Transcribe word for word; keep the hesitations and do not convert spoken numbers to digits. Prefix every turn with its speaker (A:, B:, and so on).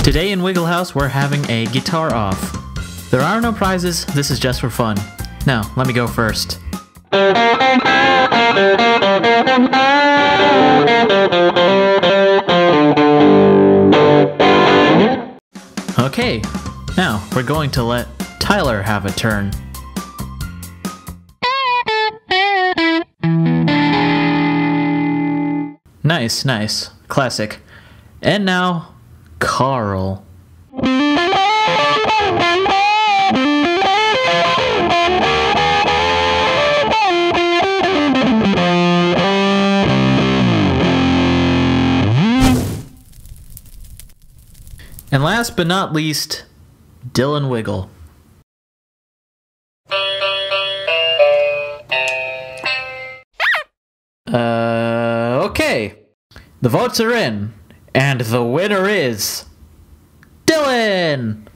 A: Today in Wiggle House, we're having a guitar off. There are no prizes, this is just for fun. Now, let me go first. Okay, now we're going to let Tyler have a turn. Nice, nice. Classic. And now, Carl. And last but not least, Dylan Wiggle. Uh, okay. The votes are in, and the winner is Dylan!